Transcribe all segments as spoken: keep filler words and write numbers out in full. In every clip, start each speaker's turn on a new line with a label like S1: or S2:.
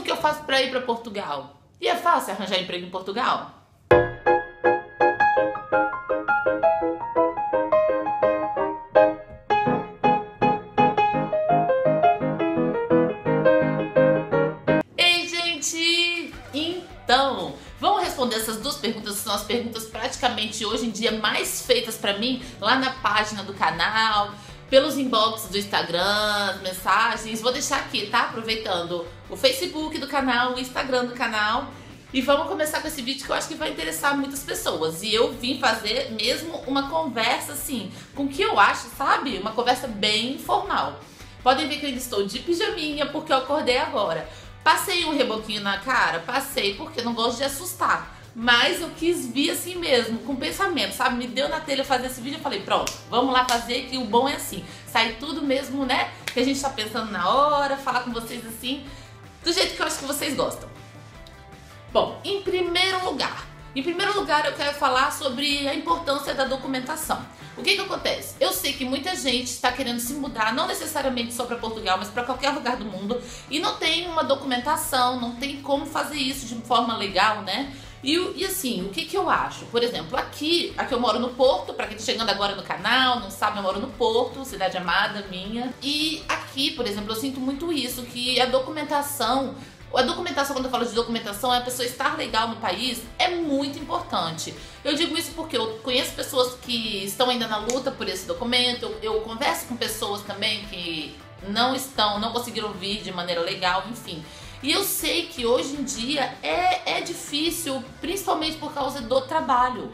S1: que eu faço pra ir pra Portugal? E é fácil arranjar emprego em Portugal? Ei, gente! Então, vamos responder essas duas perguntas, que são as perguntas praticamente hoje em dia mais feitas pra mim lá na página do canal, pelos inbox do Instagram, mensagens. Vou deixar aqui, tá? Aproveitando o Facebook do canal, o Instagram do canal. E vamos começar com esse vídeo que eu acho que vai interessar muitas pessoas. E eu vim fazer mesmo uma conversa assim, com o que eu acho, sabe? Uma conversa bem informal. Podem ver que eu ainda estou de pijaminha porque eu acordei agora. Passei um reboquinho na cara? Passei, porque não gosto de assustar. Mas eu quis vir assim mesmo, com pensamento, sabe? Me deu na telha fazer esse vídeo, eu falei, pronto, vamos lá fazer, que o bom é assim. Sai tudo mesmo, né? Que a gente tá pensando na hora, falar com vocês assim, do jeito que eu acho que vocês gostam. Bom, em primeiro lugar, em primeiro lugar eu quero falar sobre a importância da documentação. O que que acontece? Eu sei que muita gente está querendo se mudar, não necessariamente só para Portugal, mas para qualquer lugar do mundo, e não tem uma documentação, não tem como fazer isso de forma legal, né? E, e assim, o que que eu acho? Por exemplo, aqui, aqui eu moro no Porto, pra quem tá chegando agora no canal, não sabe, eu moro no Porto, cidade amada minha. E aqui, por exemplo, eu sinto muito isso, que a documentação, a documentação, quando eu falo de documentação, é a pessoa estar legal no país, é muito importante. Eu digo isso porque eu conheço pessoas que estão ainda na luta por esse documento, eu, eu converso com pessoas também que não estão, não conseguiram vir de maneira legal, enfim. E eu sei que hoje em dia é, é difícil, principalmente por causa do trabalho.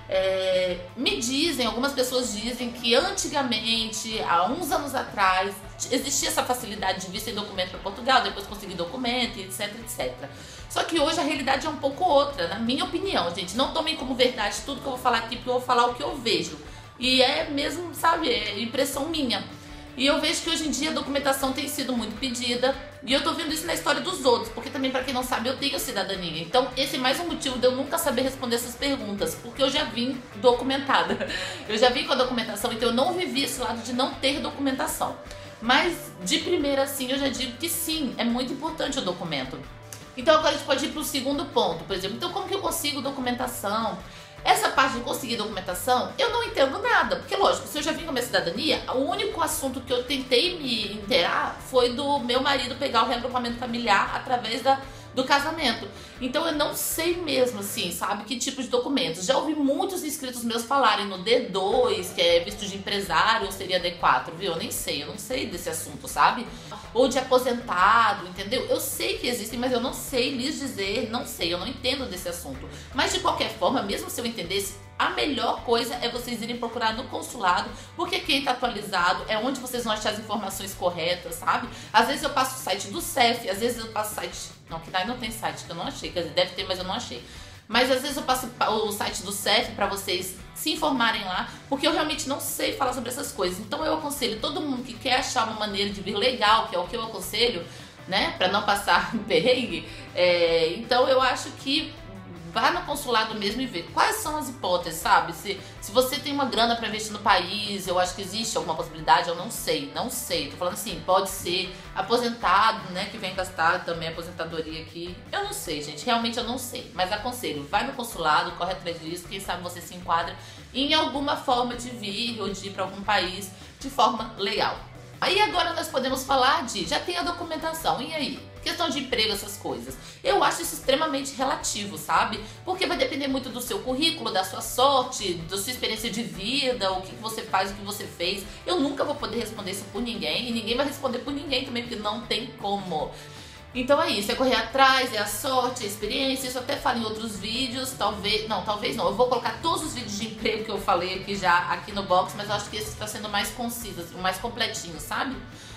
S1: É, me dizem, algumas pessoas dizem que antigamente, há uns anos atrás, existia essa facilidade de vir sem documento para Portugal, depois conseguir documento, etc, etcétera. Só que hoje a realidade é um pouco outra, na minha opinião, gente. Não tomem como verdade tudo que eu vou falar aqui, porque eu vou falar o que eu vejo. E é mesmo, sabe, é impressão minha. E eu vejo que hoje em dia a documentação tem sido muito pedida. E eu tô vendo isso na história dos outros, porque também, pra quem não sabe, eu tenho cidadania. Então esse é mais um motivo de eu nunca saber responder essas perguntas, porque eu já vim documentada. Eu já vim com a documentação, então eu não vivi esse lado de não ter documentação. Mas de primeira, assim, eu já digo que sim, é muito importante o documento. Então agora a gente pode ir pro segundo ponto, por exemplo. Então como que eu consigo documentação? Essa parte de conseguir documentação, eu não entendo nada, porque lógico, se eu já vim com a minha cidadania, o único assunto que eu tentei me inteirar foi do meu marido pegar o reagrupamento familiar através da, do casamento. Então eu não sei mesmo, assim, sabe, que tipo de documentos. Já ouvi muitos inscritos meus falarem no D dois, que é visto de empresário, ou seria D quatro, viu? Eu nem sei, eu não sei desse assunto, sabe? Ou de aposentado, entendeu? Eu sei que existem, mas eu não sei lhes dizer, não sei, eu não entendo desse assunto. Mas de qualquer forma, mesmo se eu entendesse, a melhor coisa é vocês irem procurar no consulado, porque quem tá atualizado é onde vocês vão achar as informações corretas, sabe? Às vezes eu passo o site do C E F, às vezes eu passo o site... Não, que daí não tem site, que eu não achei, quer dizer, deve ter, mas eu não achei. Mas às vezes eu passo o site do C E F pra vocês se informarem lá, porque eu realmente não sei falar sobre essas coisas. Então eu aconselho todo mundo que quer achar uma maneira de vir legal, que é o que eu aconselho, né, pra não passar um perrengue, é, então eu acho que vá no consulado mesmo e vê quais são as hipóteses, sabe? Se, se você tem uma grana para investir no país, eu acho que existe alguma possibilidade, eu não sei, não sei. Tô falando assim, pode ser aposentado, né, que vem gastar também a aposentadoria aqui. Eu não sei, gente, realmente eu não sei. Mas aconselho, vai no consulado, corre atrás disso, quem sabe você se enquadra em alguma forma de vir ou de ir para algum país de forma legal. Aí agora nós podemos falar de, já tem a documentação, e aí? Questão de emprego, essas coisas. Eu acho isso extremamente relativo, sabe? Porque vai depender muito do seu currículo, da sua sorte, da sua experiência de vida, o que você faz, o que você fez. Eu nunca vou poder responder isso por ninguém, e ninguém vai responder por ninguém também, porque não tem como. Então é isso, é correr atrás, é a sorte, é a experiência. Isso eu até falo em outros vídeos, talvez, não, talvez não. Eu vou colocar todos os vídeos de emprego que eu falei aqui já aqui no box, mas eu acho que esse está sendo mais conciso, assim, mais completinho, sabe?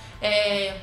S1: É...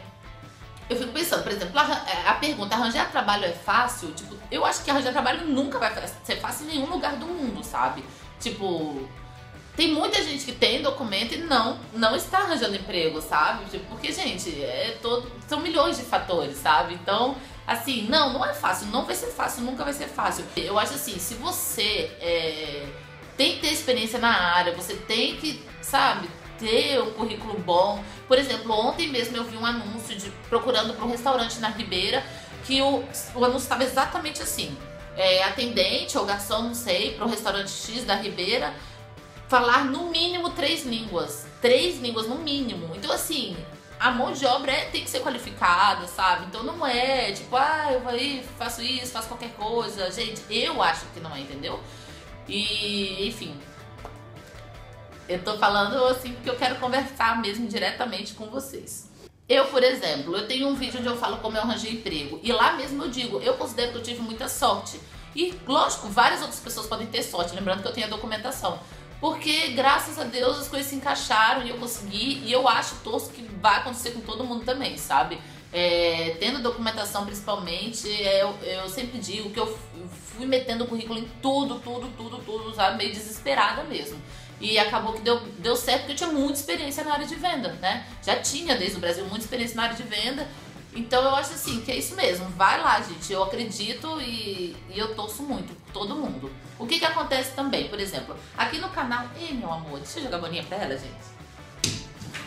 S1: Eu fico pensando, por exemplo, a, a pergunta, arranjar trabalho é fácil? Tipo, eu acho que arranjar trabalho nunca vai ser fácil em nenhum lugar do mundo, sabe? Tipo, tem muita gente que tem documento e não, não está arranjando emprego, sabe? Tipo, porque, gente, é todo, são milhões de fatores, sabe? Então, assim, não, não é fácil, não vai ser fácil, nunca vai ser fácil. Eu acho assim, se você é, tem que ter experiência na área, você tem que, sabe, ter um currículo bom. Por exemplo, ontem mesmo eu vi um anúncio de procurando para um restaurante na Ribeira que o, o anúncio estava exatamente assim. É, atendente ou garçom, não sei, para o restaurante X da Ribeira, falar no mínimo três línguas. Três línguas no mínimo. Então assim, a mão de obra é, tem que ser qualificada, sabe? Então não é tipo, ah, eu vou aí, faço isso, faço qualquer coisa. Gente, eu acho que não é, entendeu? E, enfim, eu tô falando assim porque eu quero conversar mesmo diretamente com vocês. Eu, por exemplo, eu tenho um vídeo onde eu falo como eu arranjei emprego. E lá mesmo eu digo, eu considero que eu tive muita sorte. E, lógico, várias outras pessoas podem ter sorte, lembrando que eu tenho a documentação. Porque, graças a Deus, as coisas se encaixaram e eu consegui. E eu acho, torço, que vai acontecer com todo mundo também, sabe? É, tendo documentação, principalmente, é, eu, eu sempre digo que eu fui metendo o currículo em tudo, tudo, tudo, tudo, sabe? Meio desesperada mesmo. E acabou que deu, deu certo porque eu tinha muita experiência na área de venda, né? Já tinha desde o Brasil muita experiência na área de venda. Então eu acho assim, que é isso mesmo. Vai lá, gente. Eu acredito e, e eu torço muito por todo mundo. O que que acontece também, por exemplo, aqui no canal... Ei, meu amor, deixa eu jogar a bolinha pra ela, gente.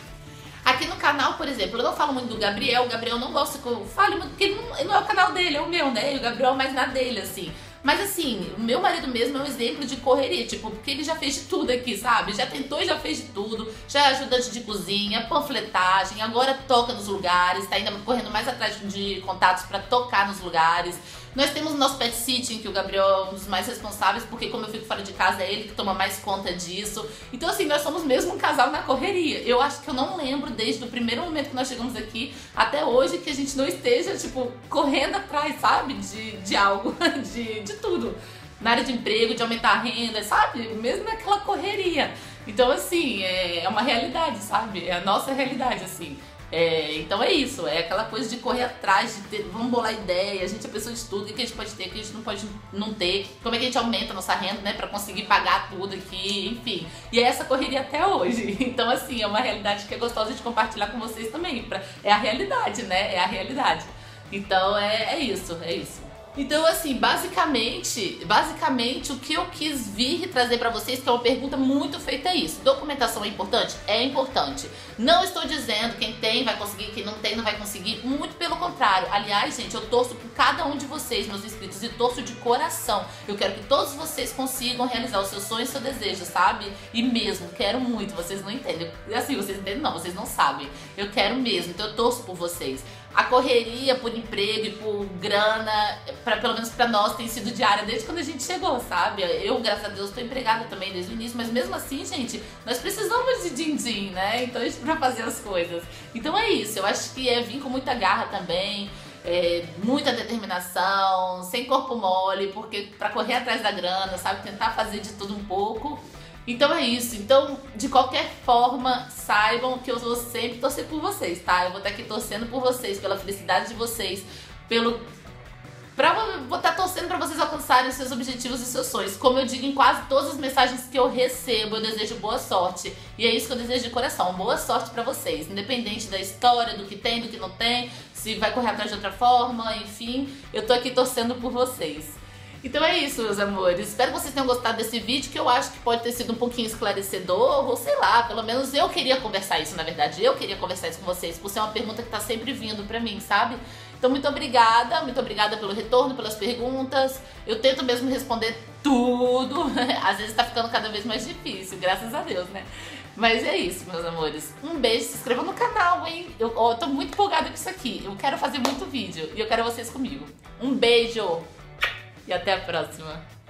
S1: Aqui no canal, por exemplo, eu não falo muito do Gabriel. O Gabriel não gosta que eu fale muito, porque ele não, não é o canal dele, é o meu, né? E o Gabriel é mais na dele, assim. Mas assim, o meu marido mesmo é um exemplo de correria, tipo, porque ele já fez de tudo aqui, sabe? Já tentou e já fez de tudo, já é ajudante de cozinha, panfletagem, agora toca nos lugares, tá ainda correndo mais atrás de contatos pra tocar nos lugares. Nós temos o nosso pet sitting, que o Gabriel é um dos mais responsáveis, porque como eu fico fora de casa, é ele que toma mais conta disso. Então assim, nós somos mesmo um casal na correria. Eu acho que eu não lembro desde o primeiro momento que nós chegamos aqui até hoje que a gente não esteja, tipo, correndo atrás, sabe? De, de algo, de, de tudo. Na área de emprego, de aumentar a renda, sabe? Mesmo naquela correria. Então assim, é uma realidade, sabe? É a nossa realidade, assim. É, então é isso, é aquela coisa de correr atrás, de ter, vamos bolar ideia, a gente é pessoa de tudo, o que a gente pode ter, o que a gente não pode não ter, como é que a gente aumenta a nossa renda, né, pra conseguir pagar tudo aqui, enfim. E é essa correria até hoje. Então assim, é uma realidade que é gostosa de compartilhar com vocês também, pra, é a realidade, né, é a realidade. Então é, é isso, é isso. Então assim, basicamente, basicamente o que eu quis vir e trazer pra vocês, que é uma pergunta muito feita, é isso. Documentação é importante? É importante. Não estou dizendo quem tem vai conseguir, quem não tem não vai conseguir, muito pelo contrário. Aliás, gente, eu torço por cada um de vocês, meus inscritos, e torço de coração. Eu quero que todos vocês consigam realizar os seus sonhos e seus desejos, sabe? E mesmo, quero muito, vocês não entendem. Assim, vocês entendem não, vocês não sabem. Eu quero mesmo, então eu torço por vocês. A correria por emprego e por grana, pra, pelo menos pra nós, tem sido diária desde quando a gente chegou, sabe? Eu, graças a Deus, tô empregada também desde o início, mas mesmo assim, gente, nós precisamos de din-din, né? Então, pra fazer as coisas. Então é isso, eu acho que é vir com muita garra também, é, muita determinação, sem corpo mole, porque pra correr atrás da grana, sabe? Tentar fazer de tudo um pouco. Então é isso, então de qualquer forma saibam que eu vou sempre torcer por vocês, tá? Eu vou estar aqui torcendo por vocês, pela felicidade de vocês, pelo... Pra, vou estar torcendo pra vocês alcançarem os seus objetivos e seus sonhos. Como eu digo em quase todas as mensagens que eu recebo, eu desejo boa sorte. E é isso que eu desejo de coração, boa sorte pra vocês. Independente da história, do que tem, do que não tem, se vai correr atrás de outra forma, enfim, eu tô aqui torcendo por vocês. Então é isso, meus amores. Espero que vocês tenham gostado desse vídeo, que eu acho que pode ter sido um pouquinho esclarecedor, ou sei lá, pelo menos eu queria conversar isso, na verdade. Eu queria conversar isso com vocês, por ser uma pergunta que tá sempre vindo pra mim, sabe? Então muito obrigada, muito obrigada pelo retorno, pelas perguntas. Eu tento mesmo responder tudo. Às vezes tá ficando cada vez mais difícil, graças a Deus, né? Mas é isso, meus amores. Um beijo, se inscreva no canal, hein? Eu, eu tô muito empolgada com isso aqui. Eu quero fazer muito vídeo e eu quero vocês comigo. Um beijo! E até a próxima!